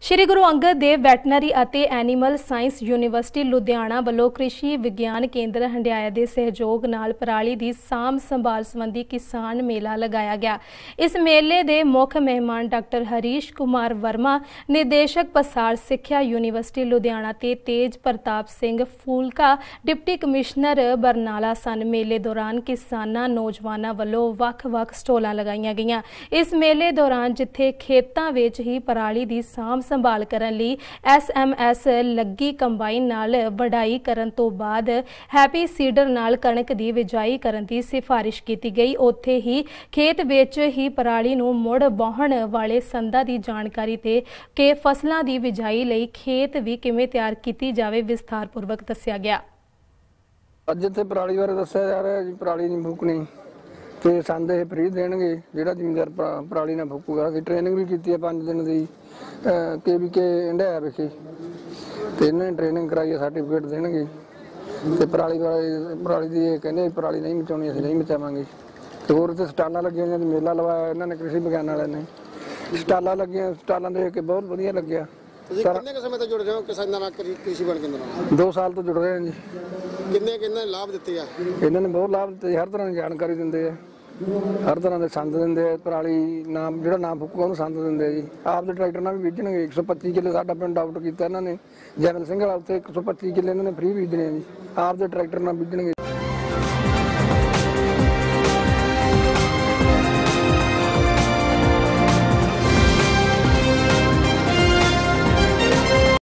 ਸ਼੍ਰੀ Guru Angad Dev veterinary ਅਤੇ animal science university Ludhiana ਵੱਲੋਂ ਕ੍ਰਿਸ਼ੀ ਵਿਗਿਆਨ ਕੇਂਦਰ ਹੰਡਿਆਇਆ ਦੇ ਸਹਿਯੋਗ ਨਾਲ ਪਰਾਲੀ ਦੀ ਸਾਂਭ ਸੰਭਾਲ ਸੰਬੰਧੀ ਕਿਸਾਨ ਮੇਲਾ ਲਗਾਇਆ ਗਿਆ। ਇਸ ਮੇਲੇ ਦੇ ਮੁੱਖ ਮਹਿਮਾਨ ਡਾਕਟਰ ਹਰੀਸ਼ ਕੁਮਾਰ ਵਰਮਾ, ਨਿਰਦੇਸ਼ਕ ਪਸਾਰ ਸਿੱਖਿਆ ਯੂਨੀਵਰਸਿਟੀ ਲੁਧਿਆਣਾ ਤੇ ਤੇਜ ਪ੍ਰਤਾਪ ਸਿੰਘ ਫੂਲਕਾ, ਡਿਪਟੀ ਕਮਿਸ਼ਨਰ ਬਰਨਾਲਾ ਸਨ। ਮੇਲੇ ਦੌਰਾਨ ਕਿਸਾਨਾਂ ਨੌਜਵਾਨਾਂ ਵੱਲੋਂ ਵੱਖ-ਵੱਖ ਸਟਾਲਾਂ ਲਗਾਈਆਂ ਗਈਆਂ। ਇਸ ਮੇਲੇ ਦੌਰਾਨ ਜਿੱਥੇ ਖੇਤਾਂ ਵਿੱਚ ਹੀ ਪਰਾਲੀ ਦੀ ਸਾਂਭ संभाल करन लई SMS लगी कंबाइन नाल वढाई करन तो बाद हैप्पी सीडर नाल कणक दी बिजाई करन दी सिफारिश कीती गई। उत्थे ही खेत विच ही पराली नूं मुड़ वाहण वाले संदां दी जानकारी ते कि फसलां दी बिजाई लई खेत भी किवें तैयार कीती जावे विस्तारपूर्वक दस्सिया गया। अज इत्थे पराली बारे दस्सिया जा रहा है जी। पराली नहीं फूकनी ते संद ये फ्री देणगे, जिहड़ा जिमीदार पराली ना फूकूगा। असीं ट्रेनिंग भी कीती है 5 दिन दी KVK हंडियाया विखे, ते इन्हां ने ट्रेनिंग कराई है, सर्टिफिकेट देणगे। ते पराली दी ये कहंदे पराली नहीं मचाउणी, असीं नहीं मचावांगे। ते होर इत्थे स्टालां लगियां होईयां, मेला लवाया इन्हां ने कृषि विज्ञान वालिਆਂ ने। स्टालां लगियां, स्टालां देख के बहुत वधिया लग्गिया। ਤੁਸੀਂ ਕਿੰਨੇ ਸਮੇਂ ਤੋਂ ਜੁੜ ਰਹੇ ਹੋ ਕਿਸਾਨਾਂ ਨਾਲ, कृषि विज्ञान केंद्र ਨਾਲ? 2 ਸਾਲ ਤੋਂ ਜੁੜ ਰਹੇ ਹਾਂ ਜੀ। ਕਿੰਨੇ ਲਾਭ ਦਿੱਤੇ ਆ? ਇਹਨਾਂ ਨੇ ਬਹੁਤ ਲਾਭ ਦਿੱਤੇ, ਹਰ ਤਰ੍ਹਾਂ ਦੀ ਜਾਣਕਾਰੀ ਦਿੰਦੇ ਆ, हर तरह के संद देंगे। पराली नाम जो ना फूकूगा उन्होंने संद देंगे जी। आप ट्रैक्टर भी बीजणगे। 125 किले साडा पिंड आउट किया इन्होंने, जैमल सिंह वाला उत्थे 125 किले इन्होंने फ्री बीजने जी। आप ट्रैक्टर बीजणगे।